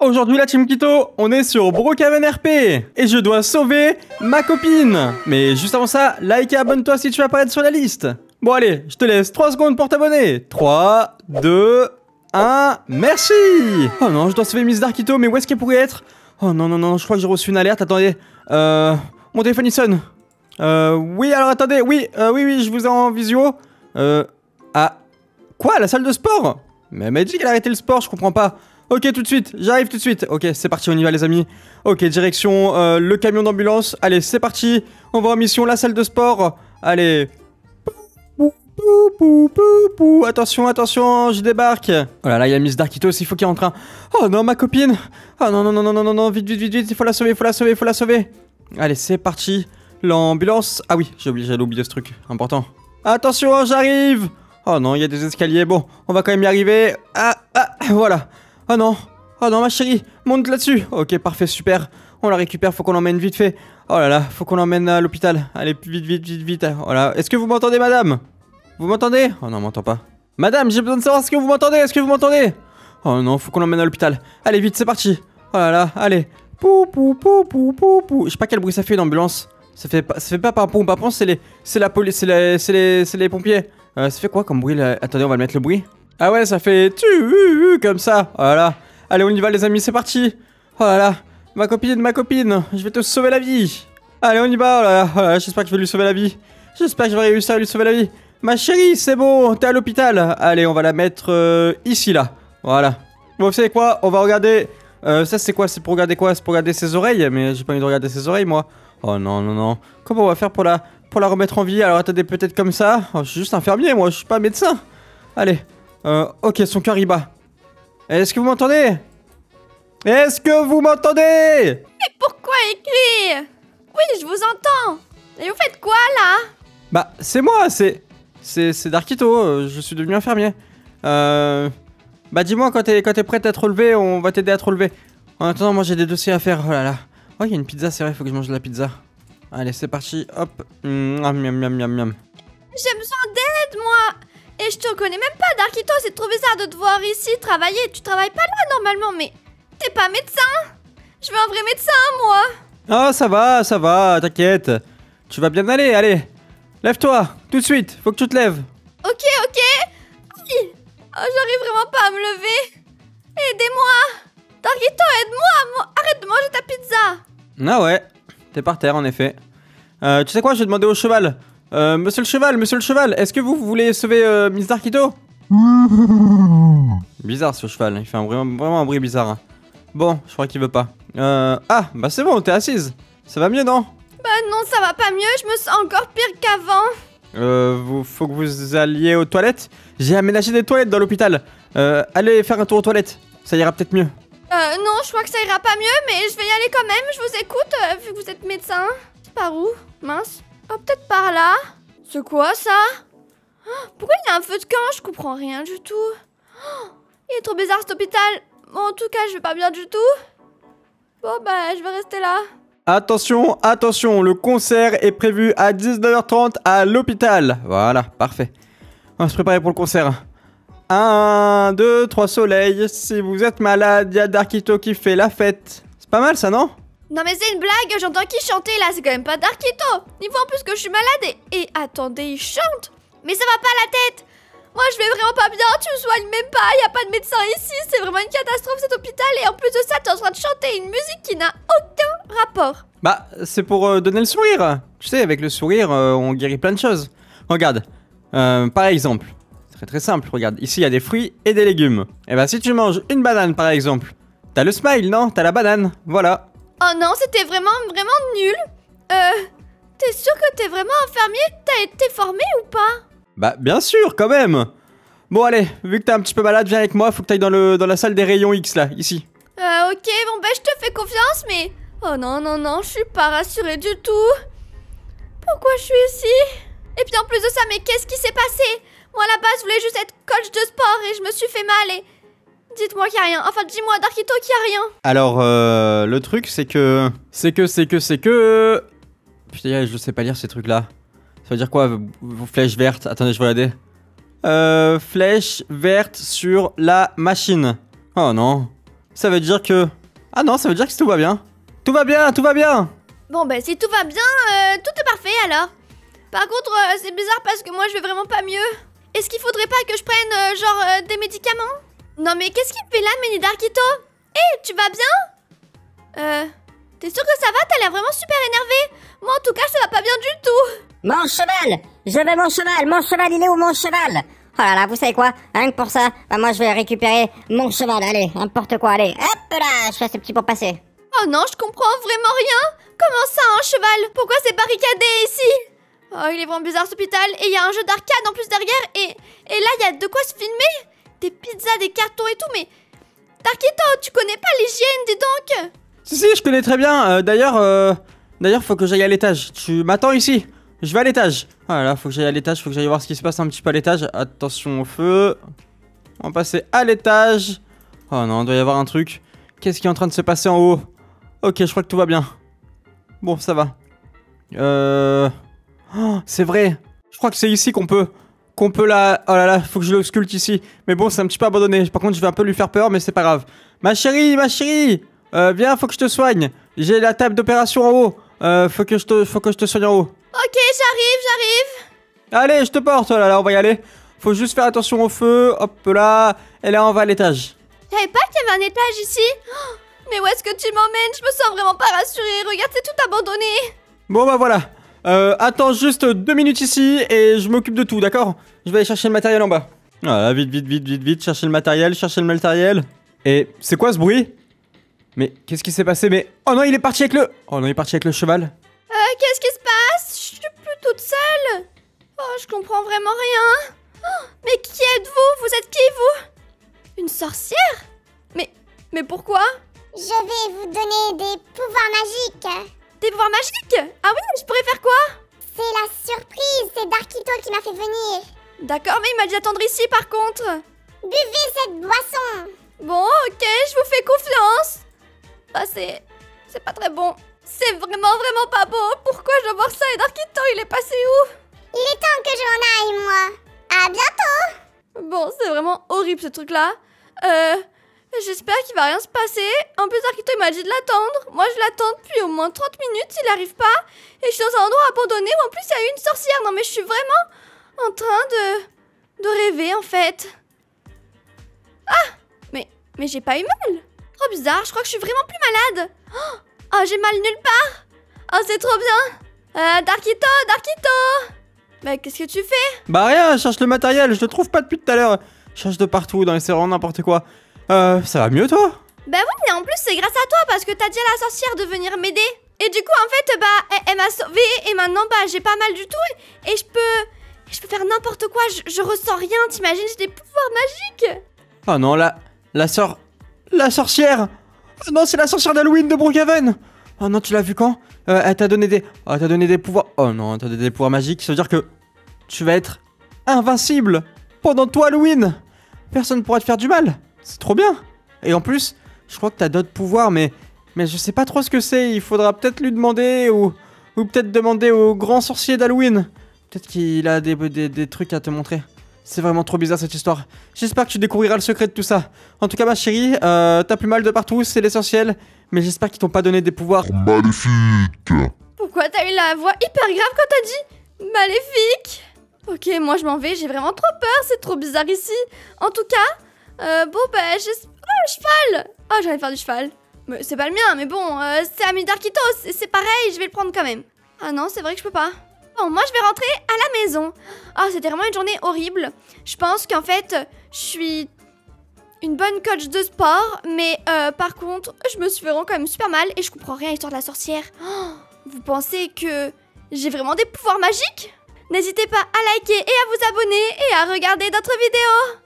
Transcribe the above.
Aujourd'hui la Team Kito, on est sur Brookhaven RP et je dois sauver ma copine. Mais juste avant ça, like et abonne-toi si tu veux apparaître sur la liste. Bon allez, je te laisse 3 secondes pour t'abonner. 3, 2, 1, merci. Oh non, je dois sauver Miss Darkito, mais où est-ce qu'elle pourrait être? Oh non, non, non, je crois que j'ai reçu une alerte, attendez. Mon téléphone il sonne. Oui, alors attendez, oui, oui, je vous ai en visio. Ah, quoi, la salle de sport? Mais elle m'a dit qu'elle arrêtait le sport, je comprends pas. Ok, tout de suite, j'arrive tout de suite. Ok, c'est parti, on y va les amis. Ok, direction le camion d'ambulance. Allez, c'est parti. On va en mission, la salle de sport. Allez. Attention, attention, je débarque. Oh là là, il y a Miss Darkito aussi, il faut qu'il rentre un. Oh non, ma copine. Oh non, non, non, non, non, non, non, vite, vite, vite, vite, il faut la sauver, il faut la sauver, il faut la sauver. Allez, c'est parti. L'ambulance. Ah oui, j'allais oublier ce truc, important. Attention, j'arrive. Oh non, il y a des escaliers. Bon, on va quand même y arriver. Ah, voilà. Oh non, ma chérie, monte là-dessus. Ok, parfait, super. On la récupère, faut qu'on l'emmène vite fait. Oh là là, faut qu'on l'emmène à l'hôpital. Allez, vite, vite, vite, vite. Voilà. Est-ce que vous m'entendez, madame? Vous m'entendez? Oh non, on m'entend pas. Madame, j'ai besoin de savoir ce que vous m'entendez. Est-ce que vous m'entendez? Oh non, faut qu'on l'emmène à l'hôpital. Allez, vite, c'est parti. Oh là là, allez. Pou. Je sais pas quel bruit ça fait une ambulance. Ça fait pas papon, c'est la police, c'est les pompiers. Ça fait quoi comme bruit là? Attendez, on va le mettre le bruit. Ah ouais, ça fait tu comme ça. Voilà. Allez, on y va les amis, c'est parti. Oh là là, ma copine, je vais te sauver la vie. Allez, on y va. Oh là là, j'espère que je vais lui sauver la vie. J'espère que je vais réussir à lui sauver la vie. Ma chérie, c'est bon, t'es à l'hôpital. Allez, on va la mettre ici là. Voilà. Bon, vous savez quoi? On va regarder. Ça c'est quoi? C'est pour regarder quoi? C'est pour regarder ses oreilles. Mais j'ai pas envie de regarder ses oreilles moi. Oh non, non, non. Comment on va faire pour la remettre en vie? Alors attendez, peut-être comme ça. Oh, je suis juste infirmier moi, je suis pas médecin. Allez. Ok, son cœur il bat. Est-ce que vous m'entendez? Est-ce que vous m'entendez? Mais pourquoi écrire? Oui, je vous entends. Et vous faites quoi là? Bah, c'est moi, c'est Darkito, je suis devenu infirmier. Bah dis-moi quand t'es prête à te relever, on va t'aider à te relever. En attendant, moi j'ai des dossiers à faire, oh là là. Oh, il y a une pizza, c'est vrai, faut que je mange de la pizza. Allez, c'est parti, hop. Miam, miam, miam, miam, miam. J'ai besoin d'aide, moi. Et je te reconnais même pas, Darkito, c'est trop bizarre de te voir ici travailler. Tu travailles pas là normalement, mais t'es pas médecin. Je veux un vrai médecin, moi. Oh, ça va, t'inquiète. Tu vas bien aller, allez. Lève-toi, tout de suite, faut que tu te lèves. Ok. Oh, j'arrive vraiment pas à me lever. Aidez-moi. Darkito, aide-moi. Arrête de manger ta pizza. Ah ouais, t'es par terre en effet. Tu sais quoi, je vais demander au cheval. Monsieur le cheval, est-ce que vous voulez sauver Miss Darkito? Bizarre ce cheval, il fait vraiment un bruit bizarre. Hein. Bon, je crois qu'il veut pas. Ah, bah c'est bon, t'es assise. Ça va mieux, non? Bah non, ça va pas mieux, je me sens encore pire qu'avant. Faut que vous alliez aux toilettes. J'ai aménagé des toilettes dans l'hôpital. Allez faire un tour aux toilettes, ça ira peut-être mieux. Non, je crois que ça ira pas mieux, mais je vais y aller quand même, je vous écoute, vu que vous êtes médecin. C'est par où? Mince. Oh, peut-être par là. C'est quoi ça? Oh, pourquoi il y a un feu de camp? Je comprends rien du tout. Oh, il est trop bizarre cet hôpital. Bon, en tout cas, je vais pas bien du tout. Bon, bah, je vais rester là. Attention, attention, le concert est prévu à 19h30 à l'hôpital. Voilà, parfait. On va se préparer pour le concert. 1, 2, 3 soleils. Si vous êtes malade, il y a Darkito qui fait la fête. C'est pas mal ça, non? Non mais c'est une blague, j'entends qui chanter là, c'est quand même pas Darkito. Il faut en plus que je suis malade et attendez, il chante. Mais ça va pas la tête. Moi je vais vraiment pas bien, tu me soignes même pas, y a pas de médecin ici, c'est vraiment une catastrophe cet hôpital. Et en plus de ça, t'es en train de chanter une musique qui n'a aucun rapport. Bah, c'est pour donner le sourire. Tu sais, avec le sourire, on guérit plein de choses. Regarde, par exemple, très simple, regarde, ici il y a des fruits et des légumes. Et bah si tu manges une banane par exemple, t'as le smile, non? T'as la banane, voilà. Oh non, c'était vraiment nul. T'es sûr que t'es vraiment infirmier? T'as été formé ou pas? Bah bien sûr, quand même. Bon allez, vu que t'es un petit peu malade, viens avec moi, faut que t'ailles dans la salle des rayons X là, ici. Ok, bon bah je te fais confiance, mais... Oh non, je suis pas rassurée du tout. Pourquoi je suis ici? Et puis en plus de ça, mais qu'est-ce qui s'est passé? Moi à la base, je voulais juste être coach de sport et je me suis fait mal et... Dites-moi qu'il y a rien. Enfin, dis-moi, Darkito, qu'il y a rien. Alors, le truc, c'est que... Putain, je sais pas lire ces trucs-là. Ça veut dire quoi, vos flèches vertes? Attendez, je vais regarder. Flèche verte sur la machine. Oh non. Ça veut dire que... Ah non, ça veut dire que tout va bien. Tout va bien, tout va bien. Bon, bah, si tout va bien, tout est parfait alors. Par contre, c'est bizarre parce que moi, je vais vraiment pas mieux. Est-ce qu'il faudrait pas que je prenne, des médicaments? Non, mais qu'est-ce qu'il fait là, Mini Darkito? Hé, tu vas bien? T'es sûr que ça va? T'as l'air vraiment super énervé. Moi, en tout cas, ça va pas bien du tout. Mon cheval! Je veux mon cheval! Mon cheval, il est où mon cheval? Oh là là, vous savez quoi? Rien que pour ça, bah moi je vais récupérer mon cheval, allez, n'importe quoi, allez, hop là, je fais ce petit pour passer. Oh non, je comprends vraiment rien. Comment ça, un cheval? Pourquoi c'est barricadé ici? Oh, il est vraiment bizarre cet hôpital. Et il y a un jeu d'arcade en plus derrière. Et là, il y a de quoi se filmer. Des pizzas, des cartons et tout, mais... Darkito, tu connais pas l'hygiène, dis donc. Si, je connais très bien. D'ailleurs, faut que j'aille à l'étage. Tu m'attends ici. Je vais à l'étage. Voilà, faut que j'aille à l'étage, faut que j'aille voir ce qui se passe un petit peu à l'étage. Attention au feu. On va passer à l'étage. Oh non, il doit y avoir un truc. Qu'est-ce qui est en train de se passer en haut? Ok, je crois que tout va bien. Bon, ça va. Oh, c'est vrai. Je crois que c'est ici qu'on peut la... Oh là là, faut que je l'ausculte ici. Mais bon, c'est un petit peu abandonné. Par contre, je vais un peu lui faire peur, mais c'est pas grave. Ma chérie, viens, faut que je te soigne. J'ai la table d'opération en haut. Faut que je te soigne en haut. Ok, j'arrive. Allez, je te porte. Oh là là, on va y aller. Faut juste faire attention au feu. Hop là. Et là, on va à l'étage. Je savais pas qu'il y avait un étage ici. Oh, mais où est-ce que tu m'emmènes? Je me sens vraiment pas rassurée. Regarde, c'est tout abandonné. Bon, bah voilà. Attends juste 2 minutes ici et je m'occupe de tout, d'accord? Je vais aller chercher le matériel en bas. Voilà, vite, chercher le matériel. Et c'est quoi ce bruit? Mais qu'est-ce qui s'est passé? Mais... Oh non, il est parti avec le... Oh non, il est parti avec le cheval. Qu'est-ce qui se passe? Je suis plus toute seule. Oh, je comprends vraiment rien. Oh, mais qui êtes-vous? Vous êtes qui, vous? Une sorcière? Mais pourquoi? Je vais vous donner des pouvoirs magiques. Des pouvoirs magiques? Ah oui, je pourrais faire quoi? C'est la surprise, c'est Darkito qui m'a fait venir. D'accord, mais il m'a dit d'attendre ici par contre. Buvez cette boisson. Bon, ok, je vous fais confiance. Bah c'est pas très bon. C'est vraiment pas bon. Pourquoi je dois boire ça et Darkito, il est passé où? Il est temps que je m'en aille, moi. À bientôt. Bon, c'est vraiment horrible ce truc-là. J'espère qu'il va rien se passer. En plus, Darkito, il m'a dit de l'attendre. Moi, je l'attends depuis au moins 30 minutes, il arrive pas. Et je suis dans un endroit abandonné où en plus, il y a une sorcière. Non, mais je suis vraiment en train de rêver, en fait. Ah! Mais j'ai pas eu mal. Trop bizarre, je crois que je suis vraiment plus malade. Oh, j'ai mal nulle part. Oh, c'est trop bien. Darkito. Mais qu'est-ce que tu fais? Bah rien, je cherche le matériel, je le trouve pas depuis tout à l'heure. Je cherche de partout, dans les serrures, n'importe quoi. Ça va mieux toi? Bah oui, mais en plus c'est grâce à toi parce que t'as dit à la sorcière de venir m'aider. Et du coup en fait elle m'a sauvée et maintenant j'ai pas mal du tout et je peux faire n'importe quoi, je ressens rien, t'imagines, j'ai des pouvoirs magiques. Oh non, la sorcière. Oh non, c'est la sorcière d'Halloween de Brookhaven. Oh non, tu l'as vu quand? Elle t'a donné des pouvoirs. Oh non, t'as donné des pouvoirs magiques, ça veut dire que tu vas être invincible pendant tout Halloween. Personne pourra te faire du mal. C'est trop bien. Et en plus, je crois que t'as d'autres pouvoirs, mais je sais pas trop ce que c'est. Il faudra peut-être lui demander ou peut-être demander au grand sorcier d'Halloween. Peut-être qu'il a des trucs à te montrer. C'est vraiment trop bizarre cette histoire. J'espère que tu découvriras le secret de tout ça. En tout cas, ma chérie, t'as plus mal de partout, c'est l'essentiel. Mais j'espère qu'ils t'ont pas donné des pouvoirs maléfiques. Pourquoi t'as eu la voix hyper grave quand t'as dit maléfique? Ok, moi je m'en vais, j'ai vraiment trop peur, c'est trop bizarre ici. En tout cas, bon bah oh, le cheval. Oh, j'allais faire du cheval. Mais c'est pas le mien, mais bon, c'est ami Darkito, c'est pareil, je vais le prendre quand même. Ah non, c'est vrai que je peux pas. Bon, moi je vais rentrer à la maison. Oh, c'était vraiment une journée horrible. Je pense qu'en fait, je suis une bonne coach de sport, mais par contre, je me suis vraiment quand même super mal et je comprends rien à l'histoire de la sorcière. Oh, vous pensez que j'ai vraiment des pouvoirs magiques? N'hésitez pas à liker et à vous abonner et à regarder d'autres vidéos.